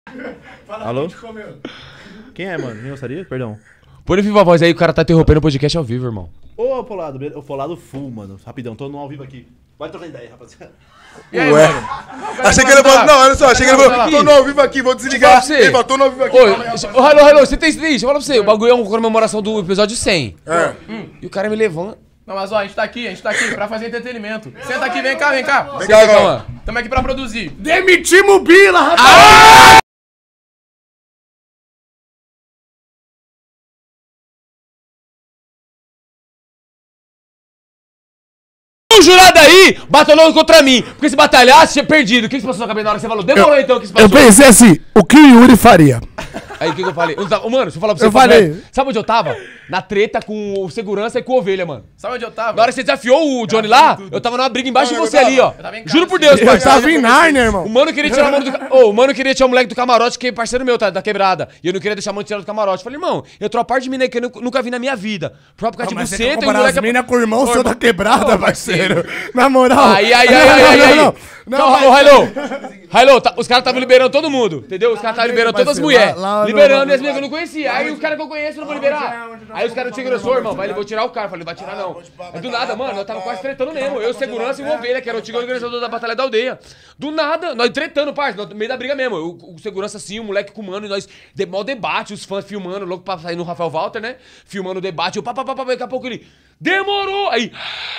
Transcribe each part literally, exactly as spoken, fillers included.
Fala. Alô? Quem é, mano? Nem gostaria? Perdão. Põe no viva voz aí, o cara tá interrompendo o podcast ao vivo, irmão. Ô, Polado, o Polado full, mano. Rapidão, tô no ao vivo aqui. Vai trocar ideia, rapaziada. E aí, Ué. Mano? Não, achei que ele falou. Não, olha só, achei que ele falou. Tô no ao vivo aqui, vou desligar. Ele falou, tô no ao vivo aqui. Ô, hello, hello, você tem deixa eu falar pra você. O bagulho é uma comemoração do episódio cem. É. Hum. E o cara me levanta. Não, mas ó, a gente tá aqui, a gente tá aqui pra fazer entretenimento. Senta aqui, vem cá, vem cá. Vem cá, calma. Tamo aqui pra produzir. Demitimos o Bila, rapaz! Ah! Um jurado aí batalhou contra mim. Porque se batalhasse, tinha perdido. O que, que se passou na cabeça na hora que você falou? Demorou eu, então, o que se passou? Eu pensei assim, o que o Yuri faria? Aí o que, que eu falei? Eu tava, mano, deixa eu falar pra você. Eu falei. Sabe onde eu tava? Na treta com o segurança e com a ovelha, mano. Sabe onde eu tava? Na hora que você desafiou o Johnny lá, eu tava numa briga embaixo não, de você ali, ó. Juro por Deus, parceiro. Eu tava em Narnia, irmão. O mano queria tirar o mano do... Oh, o mano queria tirar o moleque do camarote, que é parceiro meu, tá? Da quebrada. E eu não queria deixar o mano tirar do camarote. Falei, irmão, eu tô a parte de mina que eu nunca vi na minha vida. Próprio cara de buceta e o moleque... As mina com o irmão seu da quebrada, parceiro. Na moral. Aí, aí, aí, aí, aí. Não, não, Hello. Hello, os caras estavam liberando todo mundo, entendeu? Os caras estavam liberando todas as mulheres. Liberando e as meninas que eu não conhecia. Aí os caras que eu conheço não vou liberar. Aí os caras tinham agressor, irmão. Vai, vou tirar o cara. Falei, vai tirar não. Aí do nada, mano, eu tava quase tretando mesmo. Eu, segurança e uma ovelha, que era o antigo organizador da Batalha da Aldeia. Do nada, nós tretando, parça, no meio da briga mesmo. O, o segurança assim, o moleque com o mano, e nós, de, mal debate, os fãs filmando, louco pra sair no Rafael Walter, né? Filmando o debate, eu pá, pá, pá, pá, daqui a pouco ele, demorou! Aí...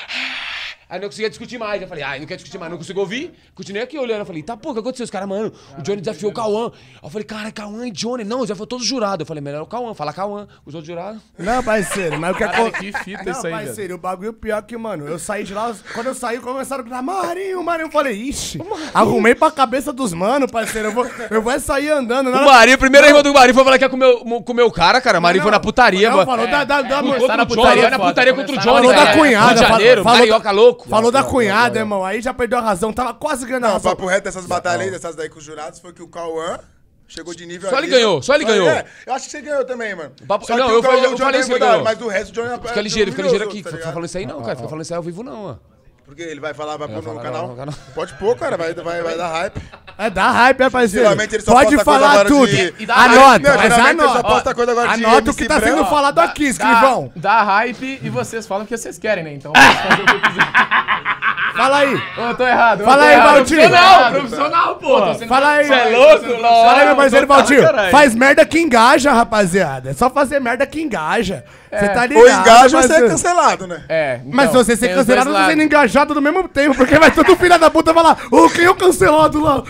Aí não conseguia discutir mais. Eu falei, ai, não quero discutir mais, não consigo ouvir. Continuei aqui olhando. Eu falei, tá, pô, o que aconteceu? Os caras, mano, o Johnny desafiou o Cauã. Eu falei, cara, Cauã e Johnny. Não, já foi todos jurados. Eu falei, melhor o Cauã, fala Cauã. Os outros jurados. Não, parceiro, mas o que aconteceu? Que fita não, isso aí, parceiro, velho. O bagulho pior que, mano, eu saí de lá, quando eu saí, começaram a gritar, Marinho, Marinho. Eu falei, ixi, arrumei pra cabeça dos manos, parceiro. Eu vou, eu vou sair andando. O Marinho, a primeira irmã do Marinho foi falar que ia comer o cara, cara. O Marinho foi na putaria, não, mano. Falou da, da, da, contra o Johnny, na putaria contra o Johnny. Falou da cunhada, Janeiro, Marioca louco. Falou da cunhada. Irmão, aí já perdeu a razão, tava quase ganhando a não, razão. O papo reto dessas batalhas, dessas daí com os jurados, foi que o Cauã chegou de nível... Só ele ganhou, só ele ganhou. É, eu acho que você ganhou também, mano. Papo... Só não, que eu, o Cauã, falei, eu o falei isso, ele ganhou. ganhou. Mas do resto, o Johnny... Fica ligeiro, fica ligeiro aqui. Tá Fica falando isso aí não, cara. Fica falando isso aí ao vivo não, ó. Porque ele vai falar, vai pôr no falar, canal. no canal. Pode pôr, cara, vai, vai, vai dar hype. É dar hype, é, parceiro. Geralmente ele só pode posta falar coisa tudo. De... E anota, Meu, mas anota. Ele só posta coisa agora de anota o que tá sendo branco. Falado aqui, escrivão. Dá, dá hype e vocês falam o que vocês querem, né? Então, fazer o que eu quiser. Fala aí. Ô, eu tô errado. Fala aí, Valtinho. Profissional, profissional, pô. Fala aí. Você é louco? Fala aí, meu parceiro Valtinho. Faz merda que engaja, rapaziada. É só fazer merda que engaja. Você tá ligado. Ou engaja ou você é cancelado, né? É. Mas se você ser cancelado, você sendo engajado no mesmo tempo. Porque vai todo filho da puta falar, ô, quem é o cancelado lá?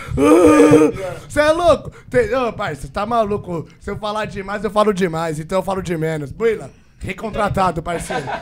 Você é louco? Ô, parça, tá maluco? Se eu falar demais, eu falo demais. Então eu falo de menos. Buila, recontratado, parceiro.